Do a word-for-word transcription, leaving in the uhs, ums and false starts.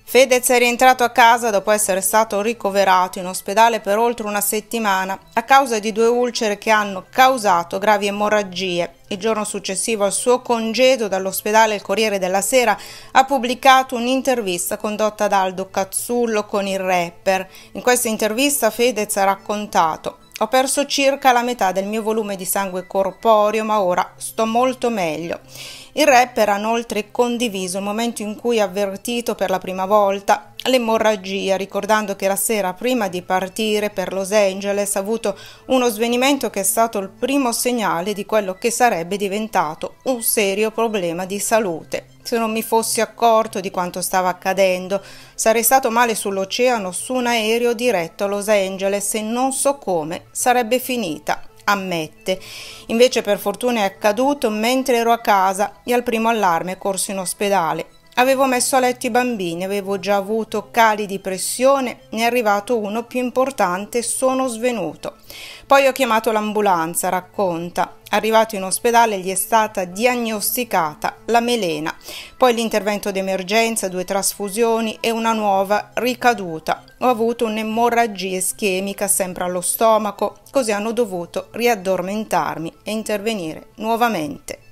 Fedez è rientrato a casa dopo essere stato ricoverato in ospedale per oltre una settimana a causa di due ulcere che hanno causato gravi emorragie. Il giorno successivo al suo congedo dall'ospedale il Corriere della Sera ha pubblicato un'intervista condotta da Aldo Cazzullo con il rapper. In questa intervista Fedez ha raccontato: «Ho perso circa la metà del mio volume di sangue corporeo, ma ora sto molto meglio». Il rapper ha inoltre condiviso il momento in cui ha avvertito per la prima volta l'emorragia, ricordando che la sera prima di partire per Los Angeles ha avuto uno svenimento che è stato il primo segnale di quello che sarebbe diventato un serio problema di salute. Se non mi fossi accorto di quanto stava accadendo, sarei stato male sull'oceano su un aereo diretto a Los Angeles e non so come sarebbe finita. Ammette. Invece per fortuna è accaduto mentre ero a casa e al primo allarme corso in ospedale. Avevo messo a letto i bambini, avevo già avuto cali di pressione, ne è arrivato uno più importante e sono svenuto. Poi ho chiamato l'ambulanza, racconta. Arrivato in ospedale gli è stata diagnosticata la melena, poi l'intervento d'emergenza, due trasfusioni e una nuova ricaduta. Ho avuto un'emorragia ischemica sempre allo stomaco, così hanno dovuto riaddormentarmi e intervenire nuovamente.